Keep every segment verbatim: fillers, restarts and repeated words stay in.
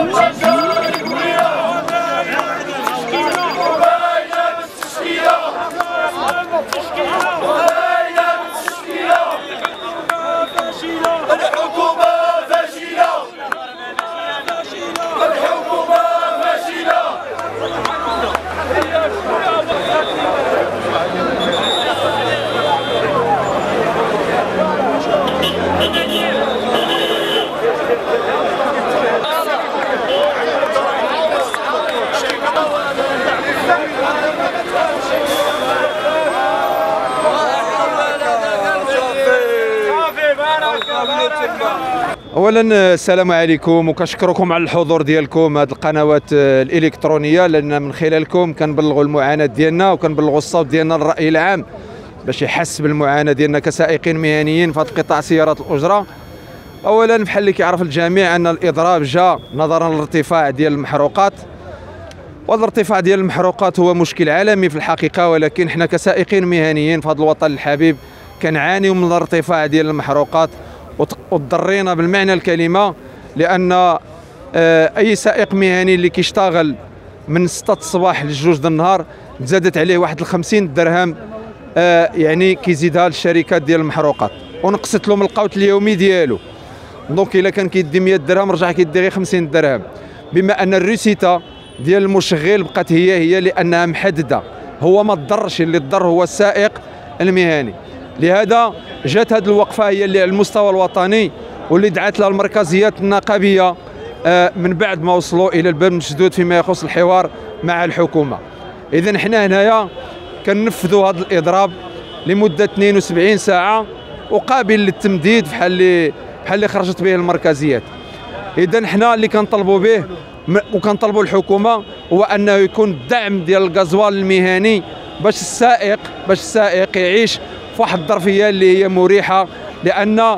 اولا السلام عليكم وكنشكركم على الحضور ديالكم هذه القنوات الالكترونيه، لان من خلالكم كنبلغوا المعاناه ديالنا وكنبلغوا الصوت ديالنا للراي العام باش يحس بالمعاناه ديالنا كسائقين مهنيين في هذا قطاع سيارات الاجره. اولا بحال اللي كيعرف الجميع ان الاضراب جاء نظرا للارتفاع ديال المحروقات، وهذا الارتفاع ديال المحروقات هو مشكل عالمي في الحقيقه، ولكن حنا كسائقين مهنيين في هذا الوطن الحبيب كنعانيو من الارتفاع ديال المحروقات وتضرينا بالمعنى الكلمه، لان اي سائق مهني اللي كيشتغل من ستة الصباح لجوج د النهار زادت عليه واحد الخمسين درهم، يعني كيزيدها الشركات ديال المحروقات ونقصت له من القوت اليومي ديالو. دونك الا كان كيدي مية درهم رجع كيدي غير خمسين درهم، بما ان الروسيتا ديال المشغل بقات هي هي لانها محدده، هو ما ضرش، اللي ضر هو السائق المهني. لهذا جات هذه الوقفه هي اللي على المستوى الوطني واللي دعت لها المركزيات النقابيه من بعد ما وصلوا الى الباب المسدود فيما يخص الحوار مع الحكومه. اذا حنا هنايا كننفذوا هذا الاضراب لمده اثنين وسبعين ساعه وقابل للتمديد بحال اللي بحال اللي خرجت به المركزيات. اذا حنا اللي كنطلبوا به وكنطلبوا الحكومه هو انه يكون الدعم ديال الغازوال المهني باش السائق باش السائق يعيش في واحد الظرفيه اللي هي مريحه، لان اه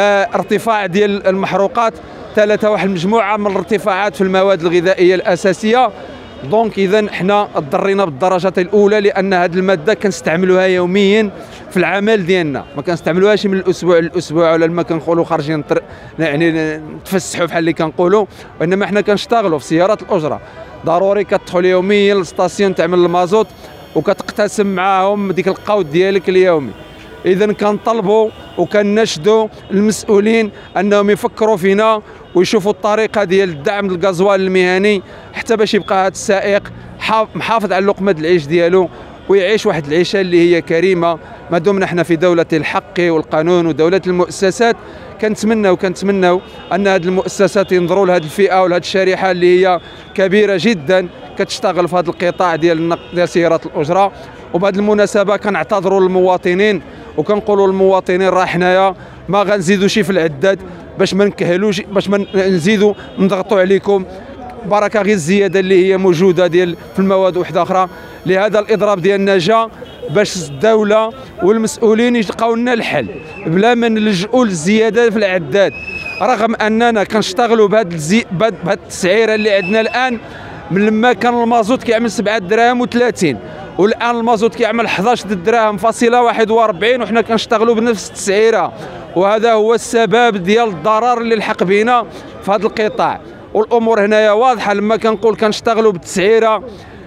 ارتفاع ديال المحروقات ثلاثه واحد المجموعه من الارتفاعات في المواد الغذائيه الاساسيه. دونك اذا حنا ضرينا بالدرجه الاولى، لان هذه الماده كنستعملوها يوميا في العمل ديالنا، ما كنستعملوهاش من الاسبوع للاسبوع ولا لما كنقولوا خارجين يعني نتفسحوا بحال اللي كنقولوا، وانما حنا كنشتغلوا في سيارات الاجره. ضروري كتدخل يوميا للستاسيون تعمل المازوت وكتقتسم معاهم ديك القوت ديالك اليومي. اذا كنطلبوا وكنشدوا المسؤولين انهم يفكروا فينا ويشوفوا الطريقه ديال الدعم للغازوال المهني حتى باش يبقى هذا السائق محافظ على لقمه العيش ديالو ويعيش واحد العيشه اللي هي كريمه. ما دمنا احنا في دوله الحق والقانون ودوله المؤسسات، كنتمناو كنتمناو ان هذه المؤسسات ينظروا لهذه الفئه ولهذه الشريحه اللي هي كبيره جدا كتشتغل في هذا القطاع ديال النقل ديال سيارات الاجره. وبهذه المناسبه كنعتذروا للمواطنين وكنقولوا للمواطنين راه حنايا ما غنزيدوش في العداد باش ما نكهلوش باش ما نزيدوا نضغطوا عليكم، بركه غير الزياده اللي هي موجوده ديال في المواد وحده اخرى. لهذا الاضراب ديالنا جا باش الدوله والمسؤولين يلقاو لنا الحل بلا ما نلجؤوا للزياده في العداد، رغم اننا كنشتغلوا بهذه الزي... بهذه التسعيره اللي عندنا الان. من لما كان المازوت كيعمل سبعة دراهم وثلاثين والان المازوت كيعمل حداش دراهم فاصله واحد وأربعين وحنا كنشتغلوا بنفس التسعيره، وهذا هو السبب ديال الضرر اللي لحق بنا في هذا القطاع. والامور هنايا واضحه، لما كنقول كنشتغلوا بالتسعيره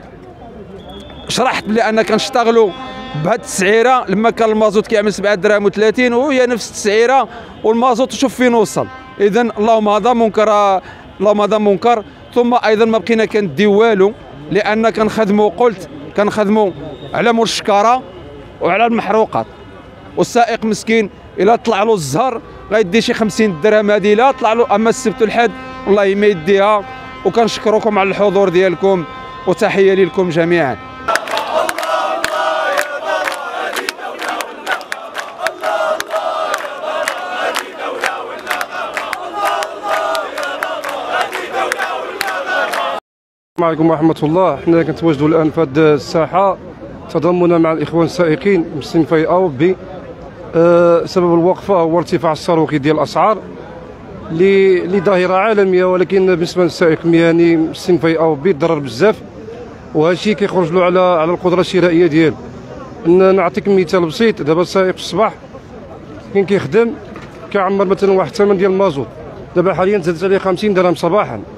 شرحت بلي ان كنشتغلوا بهذه التسعيره لما كان المازوت كيعمل سبعة دراهم وثلاثين وهي نفس التسعيره والمازوت شوف فين وصل. اذا اللهم هذا منكر اللهم هذا منكر. ثم ايضا ما بقينا كنديو والو، لان كنخدموا قلت كنخدموا على مول الشكاره وعلى المحروقات، والسائق مسكين الا طلع له الزهر غيدي شي خمسين درهم هذه لا طلع له، اما السبت والحد والله ما يديها. وكنشكركم على الحضور ديالكم وتحيه لكم جميعا. السلام عليكم ورحمة الله. حنا كنتواجدوا الآن في هذه الساحة تضامنا مع الإخوان السائقين من الصنفي أ و بي. أه سبب الوقفة هو ارتفاع الصاروخي ديال الأسعار اللي ظاهرة عالمية، ولكن بالنسبة للسائق المهني من الصنفي أ و بي ضرر بزاف، وهذا الشيء كيخرج له على على القدرة الشرائية ديالو. نعطيك مثال بسيط، دابا السائق في الصباح كاين كيخدم كيعمر مثلا واحد الثمن ديال المازوت، دابا حاليا زادت عليه خمسين درهم صباحا.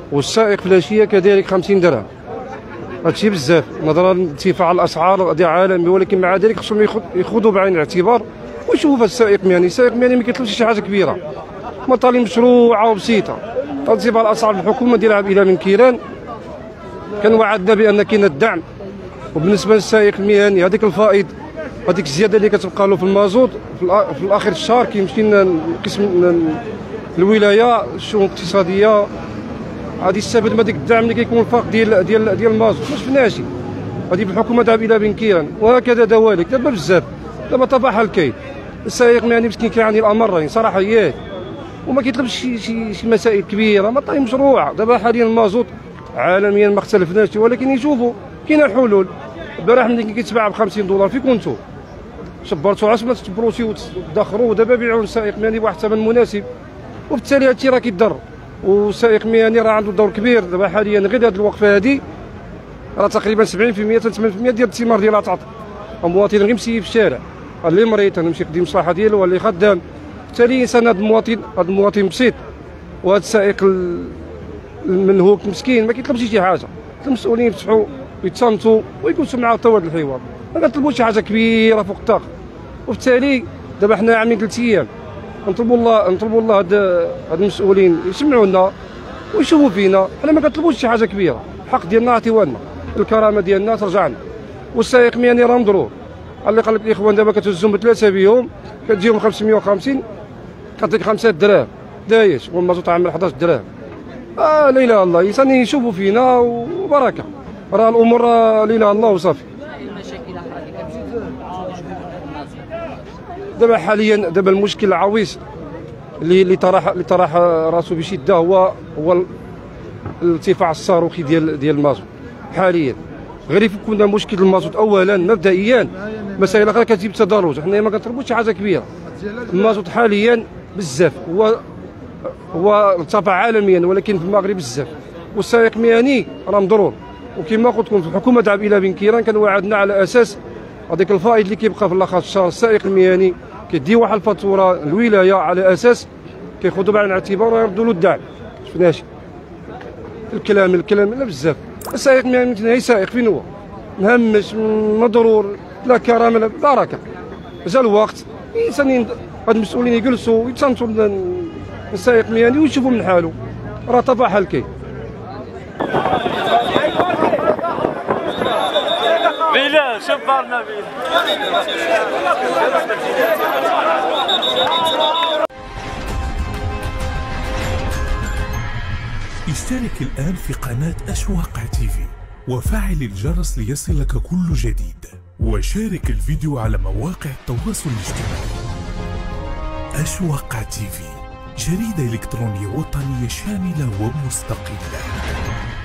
والسائق في العشيه كذلك خمسين درهم. هادشي بزاف نظرا لارتفاع الاسعار هذا عالمي، ولكن مع ذلك خصهم ياخذوا بعين الاعتبار ويشوفوا السائق المهني. السائق المهني ما كيطلبش شي حاجه كبيره، مطالب مشروعه وبسيطه. ارتفاع الاسعار في الحكومه ديال عام الى من كيران كان وعدنا بان كاين الدعم، وبالنسبه للسائق المهني هذيك الفائض هذيك الزياده اللي كتبقى له في المازوت في الاخر الشهر كيمشي لقسم الولايه الشؤون الاقتصاديه غادي يستافد من هذيك الدعم اللي كيكون الفرق ديال ديال ديال المازوت. ما شفناش هذه في الحكومه ذهب الى بن كيران، وهكذا دوالك دابا بزاف. دابا طفح الكيل، السائق يعني مسكين كيعاني الامرين صراحه ياه، وما كيطلبش شي شي شي مسائل كبيره، مطالب مشروعه. دابا حاليا المازوت عالميا ما اختلفناش، ولكن يشوفوا كاينه حلول. البارح ملي كيتباع ب خمسين دولار فين كنتو؟ شبرتوا علاش ما تبروسي وتدخروا، ودابا بيعوا للسائق مهني بواحد الثمن مناسب، وبالتالي هادشي راه كيضر. والسائق مهني راه عنده دور كبير دابا حاليا. غير هاد الوقفه هادي راه تقريبا سبعين في المية حتى ثمانين في المية ديال الثمار ديالها تعطى. المواطن غير مسيب في الشارع، اللي مريض غيمشي يقضي المصلحه ديالو، اللي خدام. بالتالي الانسان هذا المواطن هذا المواطن بسيط، وهذا السائق المنهوك مسكين ما كيطلبش شي حاجه. المسؤولين يفتحوا ويتصنتوا ويجلسوا معاه طوال الحوار، ما كنطلبوش شي حاجه كبيره فوق الطاقه. وبالتالي دابا حنا عاملين ثلاث ايام نطلبوا الله نطلبوا الله هاد هاد المسؤولين يسمعوا لنا ويشوفوا فينا. حنا ما كنطلبوش شي حاجه كبيره، الحق ديالنا عطيوه لنا، الكرامه ديالنا ترجع لنا. والسائق المهني راه مضرور. اللي قال لك الاخوان دابا كتهزهم بثلاثه بيوم كتجيهم خمسمية وخمسين كتعطيك خمسة دراهم دايش، والمازوت عامل حداش دراهم. اه لا اله الا الله، الانسان يشوفوا فينا وبركه. راه الامور لا اله الا الله وصافي. دابا حاليا دابا المشكل العويص اللي اللي طرح اللي طرح راسو بشده هو هو الارتفاع الصاروخي ديال ديال المازوت حاليا. غير يفكوا لنا مشكل المازوت اولا مبدئيا، مسائل اخرى كتجيب تدرج. حنا ما كنطلبوش شي حاجه كبيره. المازوت حاليا بزاف، هو هو ارتفع عالميا ولكن في المغرب بزاف. والسائق المهني راه مضرور. وكما قلت لكم في الحكومه ذهب الى بن كيران كان وعدنا على اساس هذاك الفائض اللي كيبقى في الاخر الشهر. السائق المهني كيدي واحد الفاتوره الولايه على اساس كياخذوا بعين الاعتبار ويردوا له الدعم. شفناش الكلام الكلام لا بزاف. السائق المهني هي سائق فين هو؟ مهمش مضرور، لا كرامه لا بركه. جا الوقت الانسان هاد المسؤولين يجلسوا ويتصنتوا السائق المهني ويشوفوا من حاله. راه طفح الكي. بلا شبرنا بلا. اشترك الآن في قناة أشواق تيفي وفعل الجرس ليصلك كل جديد، وشارك الفيديو على مواقع التواصل الاجتماعي. أشواق تيفي، جريدة إلكترونية وطنية شاملة ومستقلة.